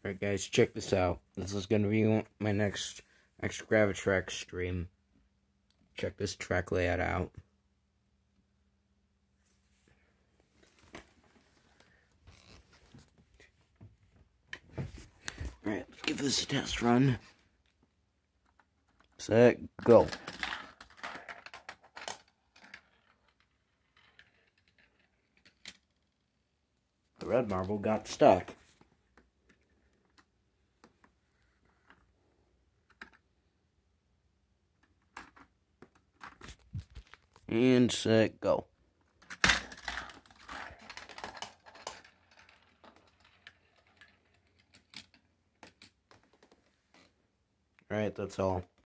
Alright guys, check this out. This is going to be my next Gravitrax stream. Check this track layout out. Alright, let's give this a test run. Set, go. The red marble got stuck. And set, go. Alright, that's all.